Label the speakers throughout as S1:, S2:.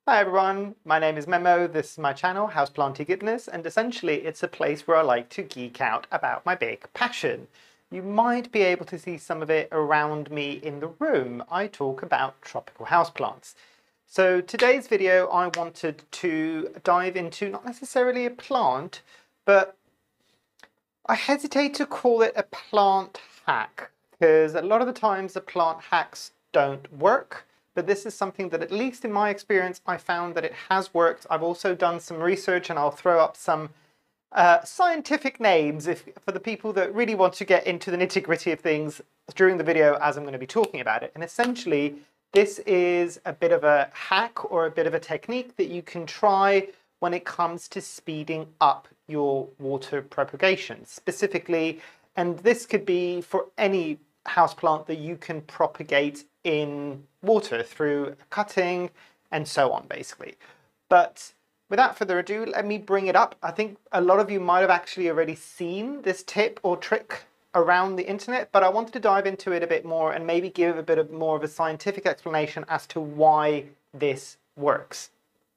S1: Hi everyone, my name is Memo, this is my channel, Houseplant Goodness, and essentially it's a place where I like to geek out about my big passion. You might be able to see some of it around me in the room. I talk about tropical houseplants. So today's video I wanted to dive into not necessarily a plant, but I hesitate to call it a plant hack, because a lot of the times the plant hacks don't work. But this is something that, at least in my experience, I found that it has worked. I've also done some research and I'll throw up some scientific names for the people that really want to get into the nitty-gritty of things during the video as I'm going to be talking about it. And essentially, this is a bit of a hack or a bit of a technique that you can try when it comes to speeding up your water propagation specifically. And this could be for any houseplant that you can propagate in water through cutting and so on, basically. But without further ado, let me bring it up. I think a lot of you might have actually already seen this tip or trick around the internet, but I wanted to dive into it a bit more and maybe give a bit of more of a scientific explanation as to why this works.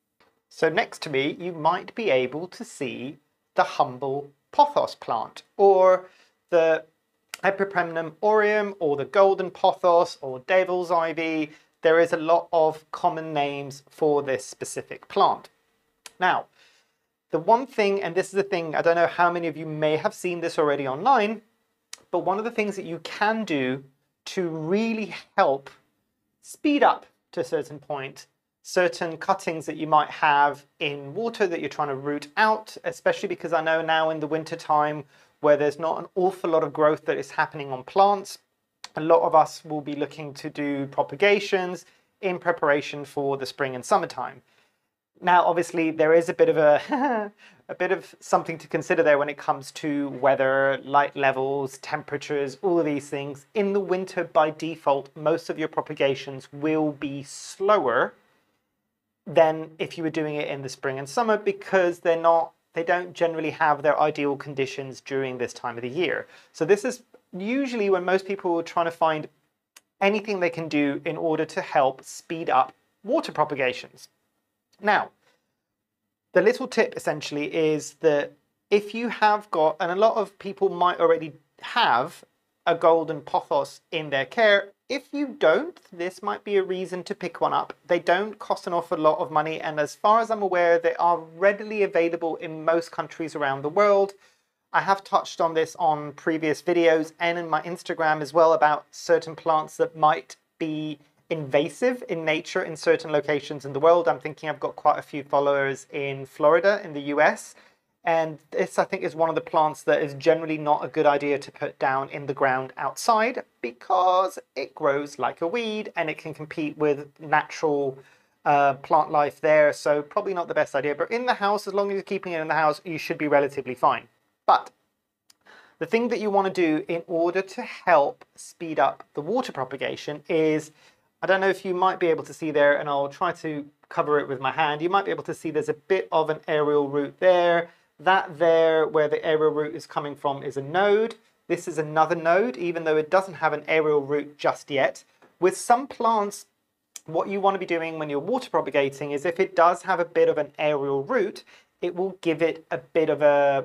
S1: So next to me, you might be able to see the humble pothos plant, or the Epipremnum aureum, or the golden pothos, or devil's ivy. There is a lot of common names for this specific plant. Now, the one thing, and this is the thing, I don't know how many of you may have seen this already online, but one of the things that you can do to really help speed up, to a certain point, certain cuttings that you might have in water that you're trying to root out, especially because I know now in the winter time where there's not an awful lot of growth that is happening on plants, a lot of us will be looking to do propagations in preparation for the spring and summertime. Now, obviously, there is a bit of a bit of something to consider there when it comes to weather, light levels, temperatures, all of these things. In the winter, by default, most of your propagations will be slower than if you were doing it in the spring and summer, because they don't generally have their ideal conditions during this time of the year. So this is usually when most people are trying to find anything they can do in order to help speed up water propagations. Now, the little tip essentially is that if you have got, and a lot of people might already have a golden pothos in their care, if you don't, this might be a reason to pick one up. They don't cost an awful lot of money, and as far as I'm aware, they are readily available in most countries around the world. I have touched on this on previous videos and in my Instagram as well about certain plants that might be invasive in nature in certain locations in the world. I'm thinking I've got quite a few followers in Florida in the US. And this, I think, is one of the plants that is generally not a good idea to put down in the ground outside, because it grows like a weed and it can compete with natural plant life there. So probably not the best idea. But in the house, as long as you're keeping it in the house, you should be relatively fine. But the thing that you want to do in order to help speed up the water propagation is, I don't know if you might be able to see there, and I'll try to cover it with my hand. You might be able to see there's a bit of an aerial root there. That there, where the aerial root is coming from, is a node. This is another node, even though it doesn't have an aerial root just yet. With some plants, what you want to be doing when you're water propagating is, if it does have a bit of an aerial root, it will give it a bit of a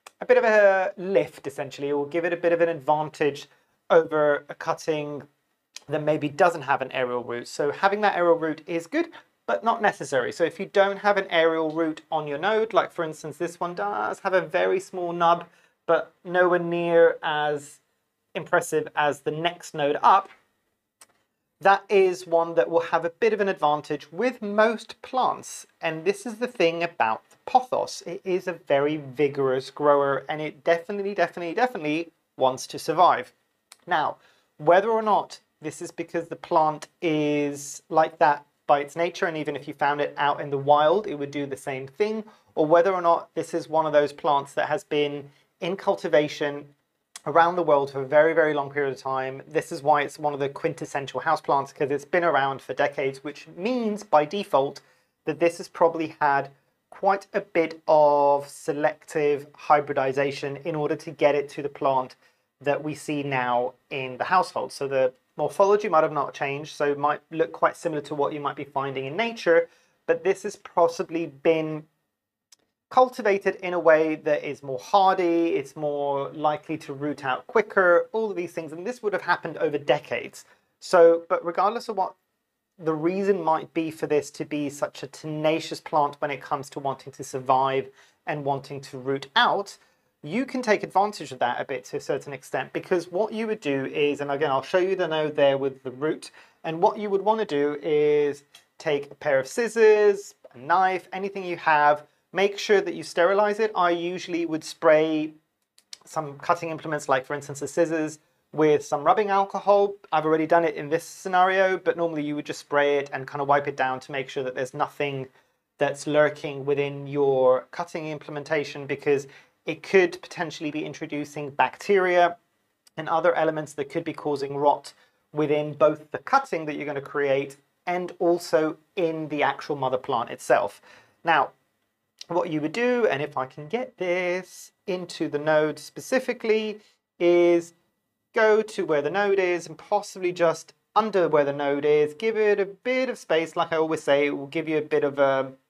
S1: lift, essentially. It will give it a bit of an advantage over a cutting that maybe doesn't have an aerial root. So having that aerial root is good, but not necessary. So if you don't have an aerial root on your node, like for instance, this one does have a very small nub, but nowhere near as impressive as the next node up, that is one that will have a bit of an advantage with most plants. And this is the thing about the pothos. It is a very vigorous grower, and it definitely wants to survive. Now, whether or not this is because the plant is like that by its nature, and even if you found it out in the wild, it would do the same thing, or whether or not this is one of those plants that has been in cultivation around the world for a very long period of time. This is why it's one of the quintessential houseplants, because it's been around for decades, which means by default that this has probably had quite a bit of selective hybridization in order to get it to the plant that we see now in the household. So the morphology might have not changed, so it might look quite similar to what you might be finding in nature, but this has possibly been cultivated in a way that is more hardy, it's more likely to root out quicker, all of these things, and this would have happened over decades. So, but regardless of what the reason might be for this to be such a tenacious plant when it comes to wanting to survive and wanting to root out, you can take advantage of that a bit to a certain extent, because what you would do is, and again, I'll show you the node there with the root, and what you would want to do is take a pair of scissors, a knife, anything you have, make sure that you sterilize it. I usually would spray some cutting implements, like for instance the scissors, with some rubbing alcohol. I've already done it in this scenario, but normally you would just spray it and kind of wipe it down to make sure that there's nothing that's lurking within your cutting implementation, because it could potentially be introducing bacteria and other elements that could be causing rot within both the cutting that you're going to create and also in the actual mother plant itself. Now, what you would do, and if I can get this into the node specifically, is go to where the node is and possibly just under where the node is, give it a bit of space. Like I always say, it will give you a bit of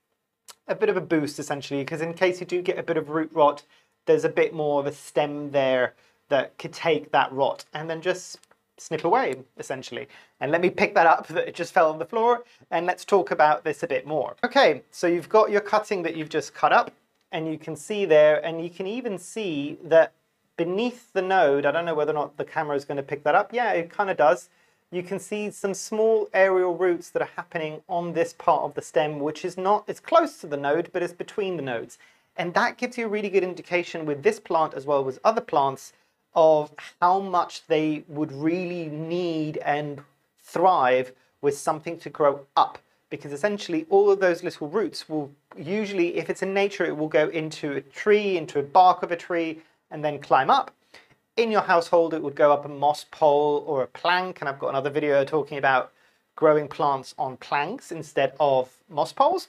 S1: a boost essentially, because in case you do get a bit of root rot, there's a bit more of a stem there that could take that rot, and then just snip away essentially. And let me pick that up, that it just fell on the floor, and let's talk about this a bit more. Okay, so you've got your cutting that you've just cut up, and you can see there, and you can even see that beneath the node, I don't know whether or not the camera is going to pick that up. Yeah, it kind of does. You can see some small aerial roots that are happening on this part of the stem, which is not, it's close to the node, but it's between the nodes. And that gives you a really good indication with this plant as well as other plants of how much they would really need and thrive with something to grow up. Because essentially all of those little roots will usually, if it's in nature, it will go into a tree, into a bark of a tree, and then climb up. In your household, it would go up a moss pole or a plank, and I've got another video talking about growing plants on planks instead of moss poles.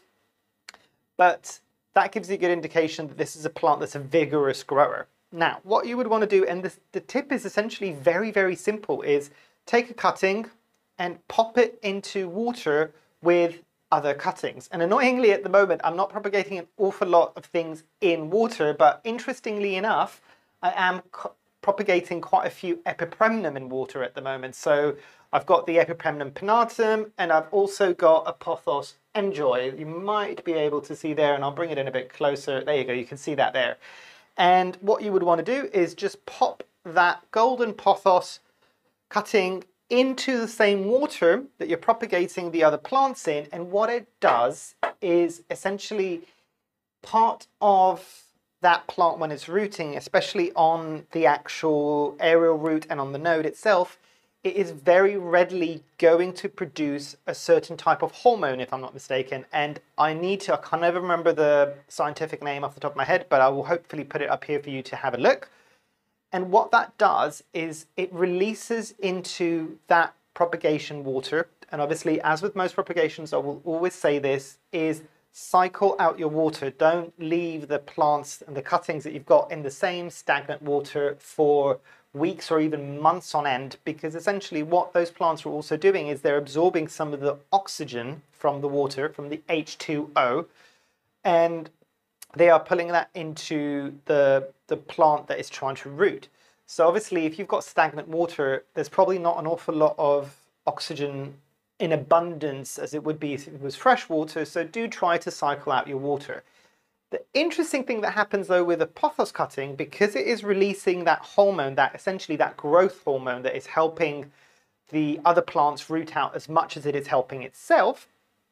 S1: But that gives you a good indication that this is a plant that's a vigorous grower. Now, what you would want to do, and the tip is essentially very, very simple, is take a cutting and pop it into water with other cuttings. And annoyingly at the moment, I'm not propagating an awful lot of things in water, but interestingly enough, I am propagating quite a few epipremnum in water at the moment. So I've got the epipremnum pinnatum, and I've also got a pothos enjoy. You might be able to see there, and I'll bring it in a bit closer. There you go, you can see that there. And what you would want to do is just pop that golden pothos cutting into the same water that you're propagating the other plants in, and what it does is essentially part of that plant when it's rooting, especially on the actual aerial root and on the node itself, it is very readily going to produce a certain type of hormone, if I'm not mistaken. And I can't ever remember the scientific name off the top of my head, but I will hopefully put it up here for you to have a look. And what that does is it releases into that propagation water. And obviously, as with most propagations, I will always say this, is cycle out your water. Don't leave the plants and the cuttings that you've got in the same stagnant water for weeks or even months on end, because essentially what those plants are also doing is they're absorbing some of the oxygen from the water, from the H2O, and they are pulling that into the plant that is trying to root. So obviously if you've got stagnant water, there's probably not an awful lot of oxygen in abundance as it would be if it was fresh water, so do try to cycle out your water. The interesting thing that happens though with a pothos cutting, because it is releasing that hormone, that essentially that growth hormone that is helping the other plants root out as much as it is helping itself,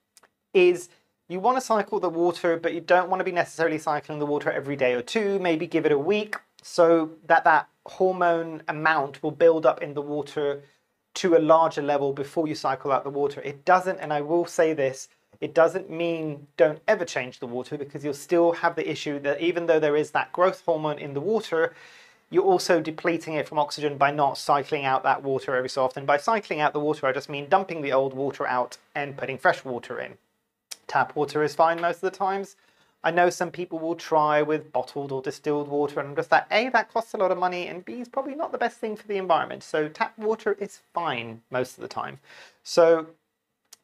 S1: is you want to cycle the water, but you don't want to be necessarily cycling the water every day or two, maybe give it a week, so that that hormone amount will build up in the water to a larger level before you cycle out the water. It doesn't, and I will say this, it doesn't mean don't ever change the water, because you'll still have the issue that even though there is that growth hormone in the water, you're also depleting it from oxygen by not cycling out that water every so often. By cycling out the water, I just mean dumping the old water out and putting fresh water in. Tap water is fine most of the times. I know some people will try with bottled or distilled water, and I'm just like, A, that costs a lot of money, and B, is probably not the best thing for the environment. So tap water is fine most of the time. So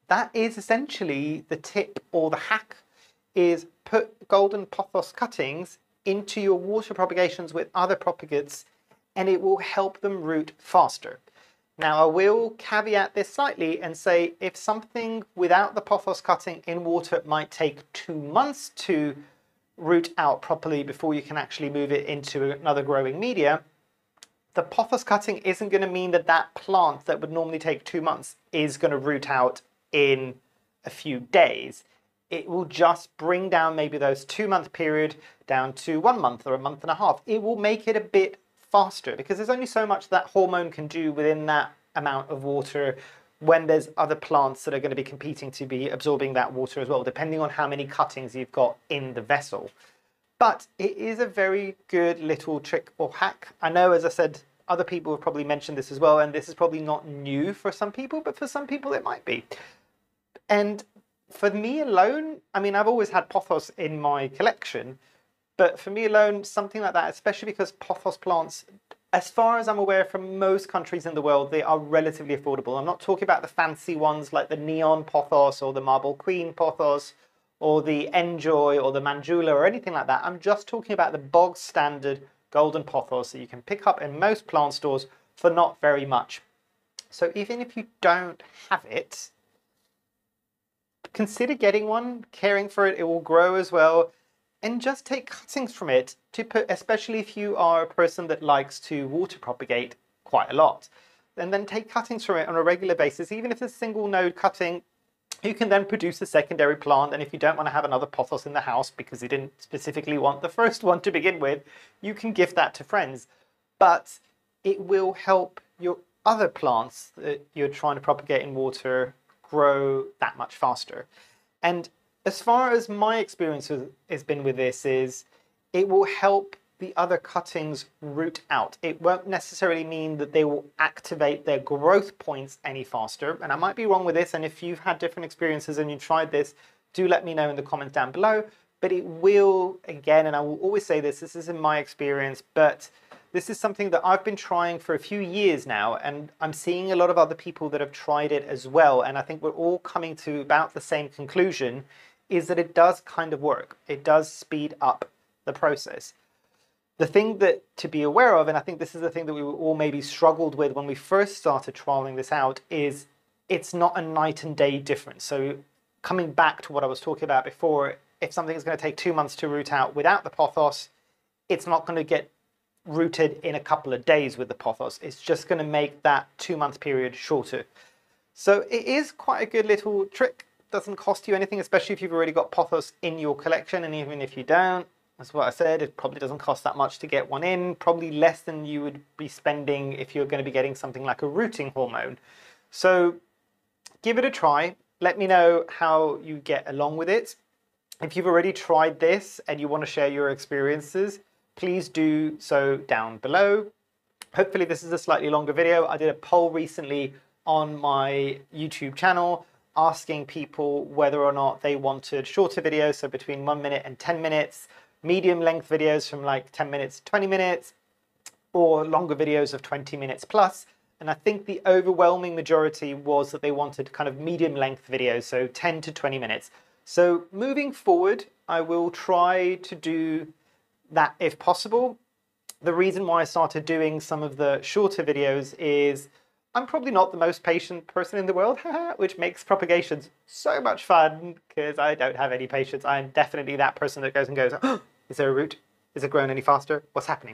S1: that is essentially the tip or the hack, is put golden pothos cuttings into your water propagations with other propagates and it will help them root faster. Now I will caveat this slightly and say if something without the pothos cutting in water might take 2 months to root out properly before you can actually move it into another growing media, the pothos cutting isn't going to mean that that plant that would normally take 2 months is going to root out in a few days. It will just bring down maybe those 2-month period down to 1 month or a month and a half. It will make it a bit faster because there's only so much that hormone can do within that amount of water when there's other plants that are going to be competing to be absorbing that water as well, depending on how many cuttings you've got in the vessel. But it is a very good little trick or hack. I know, as I said, other people have probably mentioned this as well, and this is probably not new for some people, but for some people it might be. And for me alone, I mean, I've always had pothos in my collection, but for me alone, something like that, especially because pothos plants, as far as I'm aware, from most countries in the world, they are relatively affordable. I'm not talking about the fancy ones like the neon pothos or the marble queen pothos or the enjoy or the manjula or anything like that. I'm just talking about the bog standard golden pothos that you can pick up in most plant stores for not very much. So even if you don't have it, consider getting one, caring for it, it will grow as well, and just take cuttings from it to put, especially if you are a person that likes to water propagate quite a lot. And then take cuttings from it on a regular basis, even if it's a single node cutting, you can then produce a secondary plant. And if you don't want to have another pothos in the house because you didn't specifically want the first one to begin with, you can gift that to friends. But it will help your other plants that you're trying to propagate in water grow that much faster. And as far as my experience has been with this is it will help the other cuttings root out. It won't necessarily mean that they will activate their growth points any faster. And I might be wrong with this. And if you've had different experiences and you tried this, do let me know in the comments down below. But it will, again, and I will always say this, this is in my experience, but this is something that I've been trying for a few years now, and I'm seeing a lot of other people that have tried it as well. And I think we're all coming to about the same conclusion, is that it does kind of work. It does speed up the process. The thing that to be aware of, and I think this is the thing that we all maybe struggled with when we first started trialing this out, is it's not a night and day difference. So coming back to what I was talking about before, if something is going to take 2 months to root out without the pothos, it's not going to get rooted in a couple of days with the pothos. It's just going to make that 2-month period shorter. So it is quite a good little trick. Doesn't cost you anything, especially if you've already got pothos in your collection. And even if you don't, that's what I said, it probably doesn't cost that much to get one in, probably less than you would be spending if you're going to be getting something like a rooting hormone. So give it a try. Let me know how you get along with it. If you've already tried this and you want to share your experiences, please do so down below. Hopefully this is a slightly longer video. I did a poll recently on my YouTube channel asking people whether or not they wanted shorter videos, so between 1 minute and 10 minutes, medium length videos from like 10 minutes to 20 minutes, or longer videos of 20 minutes plus. And I think the overwhelming majority was that they wanted kind of medium length videos, so 10 to 20 minutes. So moving forward, I will try to do that if possible. The reason why I started doing some of the shorter videos is I'm probably not the most patient person in the world, which makes propagations so much fun because I don't have any patience. I'm definitely that person that goes and goes, oh, is there a root? Is it growing any faster? What's happening?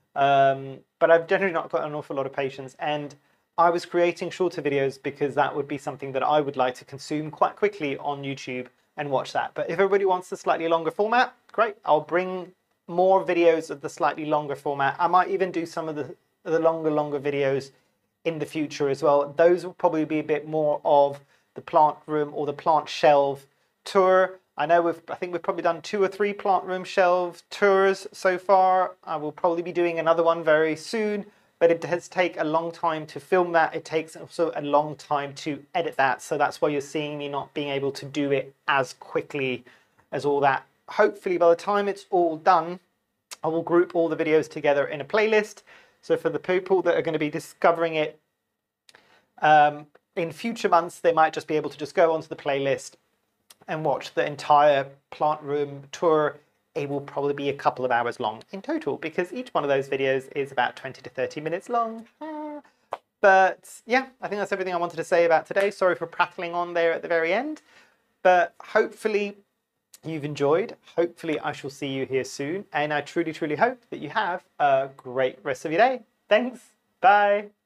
S1: But I've generally not got an awful lot of patience, and I was creating shorter videos because that would be something that I would like to consume quite quickly on YouTube and watch that. But if everybody wants the slightly longer format, great. I'll bring more videos of the slightly longer format. I might even do some of the longer videos in the future as well. Those will probably be a bit more of the plant room or the plant shelf tour. I know I think we've probably done 2 or 3 plant room shelf tours so far. I will probably be doing another one very soon, but it does take a long time to film that. It takes also a long time to edit that. So that's why you're seeing me not being able to do it as quickly as all that. Hopefully by the time it's all done, I will group all the videos together in a playlist. So for the people that are going to be discovering it in future months, they might just be able to just go onto the playlist and watch the entire plant room tour. It will probably be a couple of hours long in total because each one of those videos is about 20 to 30 minutes long. But yeah, I think that's everything I wanted to say about today. Sorry for prattling on there at the very end, but hopefully you've enjoyed. Hopefully I shall see you here soon. And I truly, truly hope that you have a great rest of your day. Thanks. Bye.